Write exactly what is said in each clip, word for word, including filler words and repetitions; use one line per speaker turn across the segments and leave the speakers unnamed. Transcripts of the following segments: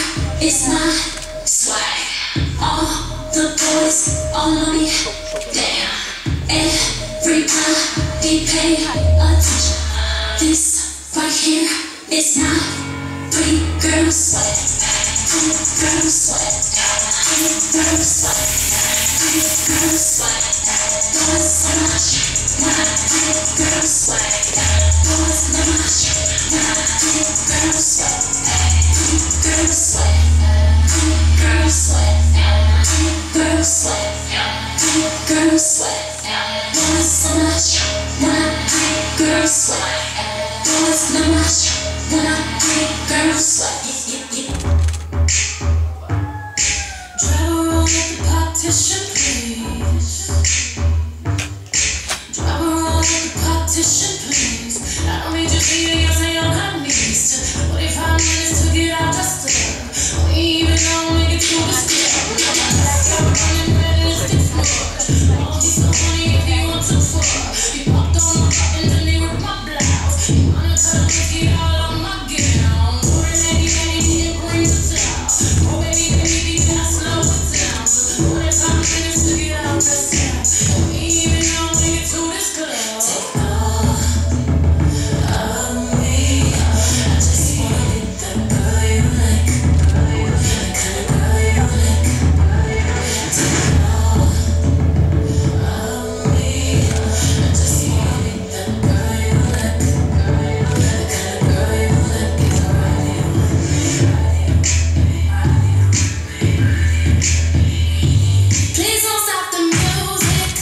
is my swag. All the boys all on me. Damn. Everybody pay attention. This right here is not pretty girl sweat. Pretty girl sweat. Pretty girl sweat. Pretty girl sweat. Boys so much. When I pretty girl sweat. Boys so much. When I pretty girl sweat. Pretty girl sweat. Pretty girl sweat. Pretty girl sweat. Pretty girl sweat. Boys so much. When I pretty girl sweat. Boys so much. When I pretty girl sweat. Drive around with the partition, please. Drive around with the partition, please. I don't need you to see you say on her knees. forty-five minutes to get out the store. We ain't even gonna make it through the store. I'm running realistic for all these so money if you want to for. You popped on my buttons and they ripped my blouse. You wanna cut and get all on my gown. More than any penny didn't bring the town. Oh baby, baby, I slow it down. forty-five minutes to get out the store. We ain't even gonna make it to this club. Take all of me. I just wanna be the girl you like. The kind of girl you like. Take all of me. I just wanna be the girl you like. The kind of girl you like. Please don't stop the music.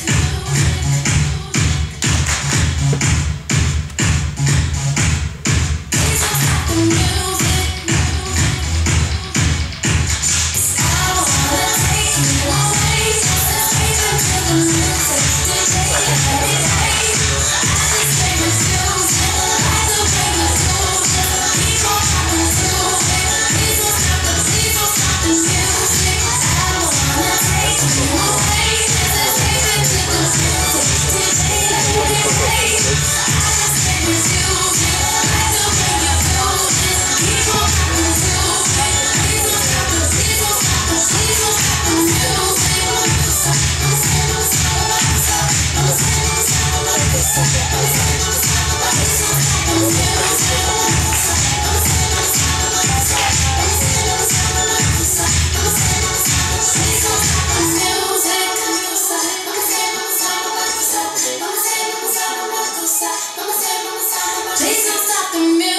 Please don't stop the music. I wanna take you away. Just take me to the music. D J, every day. I just play the music. I do play the music. Keep on dropping music. Please don't stop the, please don't stop the music. I wanna take you away. Just take me to the music. D J, every day. I just play the music. I do play the music. Keep on dropping music. Please don't stop the, please don't stop the, please don't stop the music. Please don't stop the music.